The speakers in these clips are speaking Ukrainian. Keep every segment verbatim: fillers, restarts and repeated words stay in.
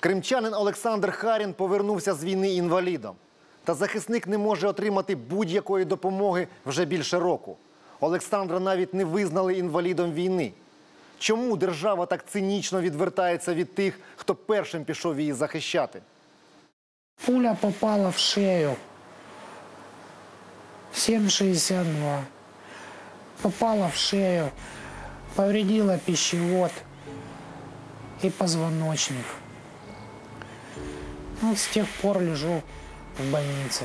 Кримчанин Олександр Харін повернувся з війни інвалідом. Та захисник не може отримати будь-якої допомоги вже більше року. Олександра навіть не визнали інвалідом війни. Чому держава так цинічно відвертається від тих, хто першим пішов її захищати? Пуля попала в шею. сім шістдесят два. Попала в шею, повредила пищевод и позвоночник. Вот с тех пор лежу в больнице.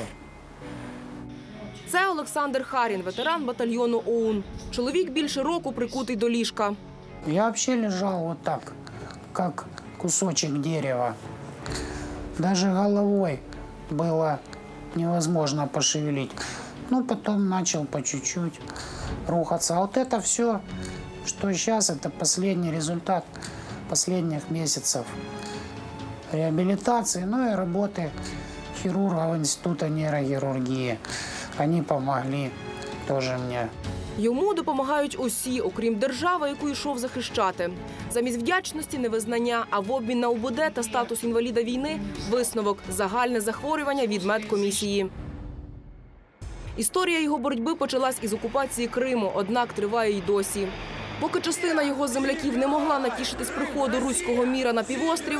Це Олександр Харін, ветеран батальйону ОУН. Чоловік більше року прикутий до ліжка. Я вообще лежал вот так, как кусочек дерева. Даже головой было невозможно пошевелить. Ну, потом начал по чуть-чуть рухаться. А вот это все, что сейчас, это последний результат последних месяцев реабилитации, ну и работы хирургов Института нейрохирургии. Они помогли тоже мне. Йому допомагають усі, окрім держави, яку йшов захищати. Замість вдячності – невизнання, а в обмін на УБД та статус інваліда війни – висновок – загальне захворювання від медкомісії. Історія його боротьби почалась із окупації Криму, однак триває й досі. Поки частина його земляків не могла натішитись приходу руського міра на півострів,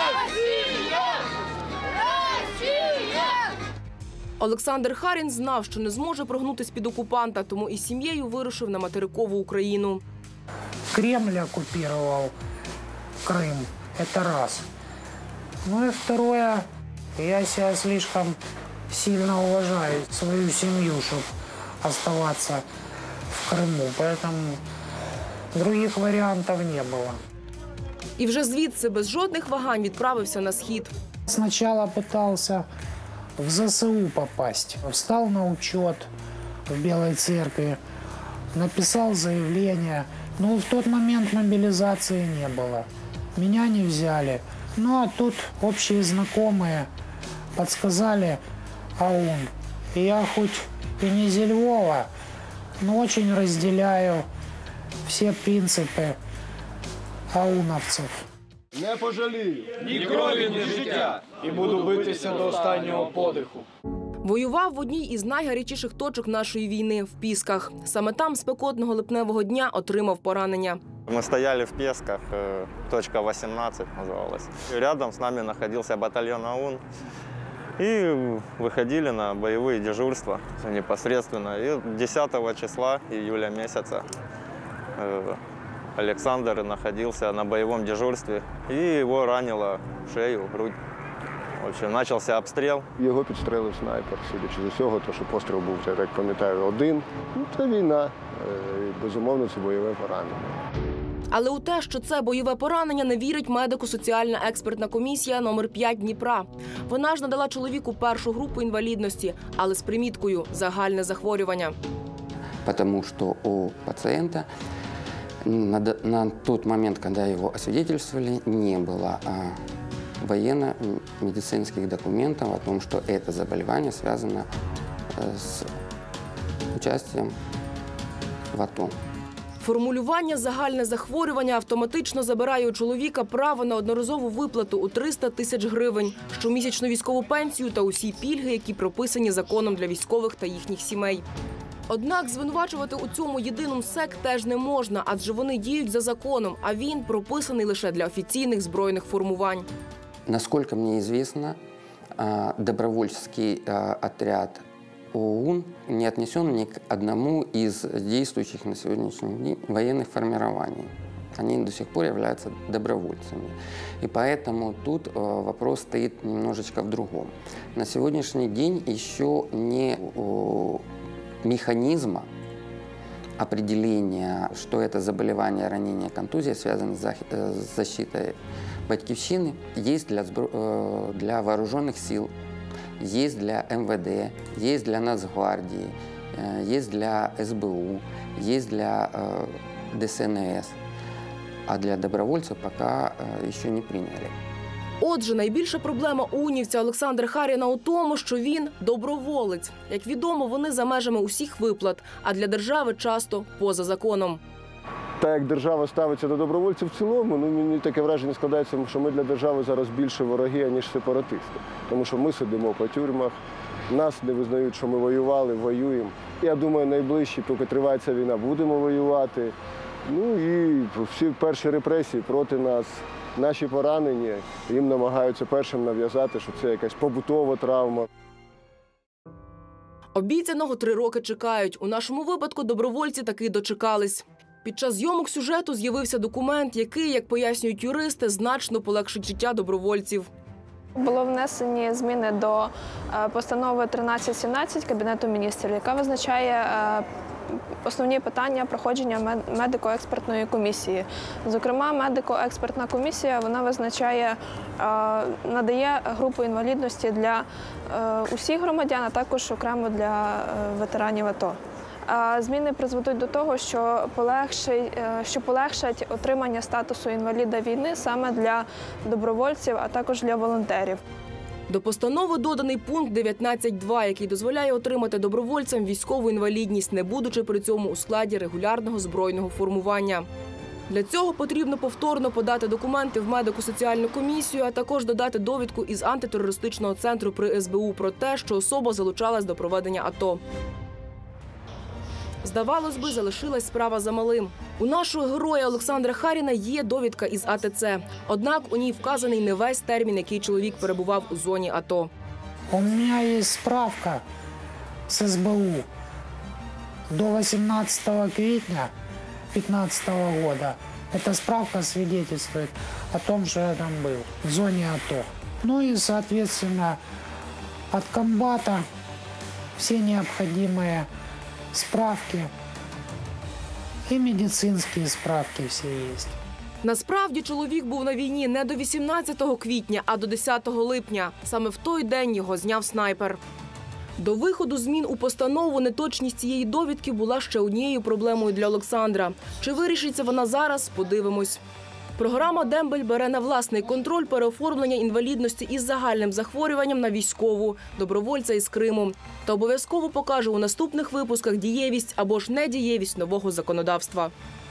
Олександр Харін знав, що не зможе прогнутись під окупанта, тому із сім'єю вирушив на материкову Україну. Кремль оккупировал Крым. Это раз. Ну и второе, я себя слишком сильно уважаю, свою семью, чтобы оставаться в Крыму. Поэтому других вариантов не было. І вже звідси без жодних вагань відправився на схід. Сначала пытался в ЗСУ попасть. Встал на учет в Белой Церкви, написал заявление. Но в тот момент мобилизации не было. Меня не взяли. Ну а тут общие знакомые подсказали АУН. И я хоть и не из Львова, но очень разделяю все принципы ауновцев. Не пожалію ні крові, ні життя. І буду битися до останнього подиху. Воював в одній із найгарячіших точок нашої війни – в Пісках. Саме там спекотного липневого дня отримав поранення. Мы стояли в Песках, точка восемнадцать называлась. Рядом с нами находился батальон АУН. И выходили на боевые дежурства непосредственно. И десятого числа июля месяца Александр находился на боевом дежурстве. И его ранило в шею, в грудь. В общем, начался обстріл. Його підстрелив снайпер, судячи з усього, то що постріл був, я так пам'ятаю, один. Ну, це війна, і, безумовно, це бойове поранення. Але у те, що це бойове поранення, не вірить медико-соціальна експертна комісія номер п'ять Дніпра. Вона ж надала чоловіку першу групу інвалідності, але з приміткою – загальне захворювання. Тому що у пацієнта на, на той момент, коли його освідчували, не було военно-медицинских документов о том, что это заболевание связано с участием в АТО. Формулювання «загальне захворювання» автоматично забирає у чоловіка право на одноразову виплату у триста тисяч гривень, щомісячну військову пенсію та усі пільги, які прописані законом для військових та їхніх сімей. Однак звинувачувати у цьому єдиному МСЕК теж не можна, адже вони діють за законом, а він прописаний лише для офіційних збройних формувань. Насколько мне известно, добровольческий отряд ОУН не отнесен ни к одному из действующих на сегодняшний день военных формирований. Они до сих пор являются добровольцами. И поэтому тут вопрос стоит немножечко в другом. На сегодняшний день еще не механизма определения, что это заболевание, ранение, контузия связано с защитой Батьківщины, есть для, для вооруженных сил, есть для эм вэ дэ, есть для Нацгвардии, есть для эс бэ у, есть для дэ эс эн эс, а для добровольцев пока еще не приняли. Отже, найбільша проблема ОУНівця Олександра Харіна у тому, що він – доброволець. Як відомо, вони за межами усіх виплат, а для держави часто поза законом. так як держава ставиться до добровольців в цілому, ну мені таке враження складається, що ми для держави зараз більше вороги, ніж сепаратисти. Тому що ми сидимо по тюрмах, нас не визнають, що ми воювали, воюємо. Я думаю, найближчі, поки триває ця війна, будемо воювати. Ну і всі перші репресії проти нас, наші поранені, їм намагаються першим нав'язати, що це якась побутова травма. Обіцяного три роки чекають. У нашому випадку добровольці таки дочекались. Під час зйомок сюжету з'явився документ, який, як пояснюють юристи, значно полегшить життя добровольців. Було внесені зміни до постанови тринадцять сімнадцять Кабінету міністрів, яка визначає основні питання проходження медико-експертної комісії. Зокрема, медико-експертна комісія вона визначає, надає групу інвалідності для усіх громадян, а також окремо для ветеранів АТО. Зміни призведуть до того, що полегшать, що полегшать отримання статусу інваліда війни саме для добровольців, а також для волонтерів. До постанови доданий пункт дев'ятнадцять два, який дозволяє отримати добровольцям військову інвалідність, не будучи при цьому у складі регулярного збройного формування. Для цього потрібно повторно подати документи в медико-соціальну комісію, а також додати довідку із антитерористичного центру при ес бе у про те, що особа залучалась до проведення АТО. Здавалось би, залишилась справа за малим. У нашого героя Олександра Харіна є довідка із а те це. Однак у ній вказаний не весь термін, який чоловік перебував у зоні АТО. У мене є справка з ес бе у. До вісімнадцятого квітня дві тисячі п'ятнадцятого року. Эта справка свидетельствует о том, что я там был, в зоне АТО. Ну и, соответственно, от комбата все необходимые справки и медицинские справки все есть. Насправді чоловік був на війні не до вісімнадцятого квітня, а до десятого липня. Саме в той день його зняв снайпер. До виходу змін у постанову неточність цієї довідки була ще однією проблемою для Олександра. Чи вирішиться вона зараз – подивимось. Програма «Дембель» бере на власний контроль переоформлення інвалідності із загальним захворюванням на військову, добровольця із Криму. Та обов'язково покаже у наступних випусках дієвість або ж недієвість нового законодавства.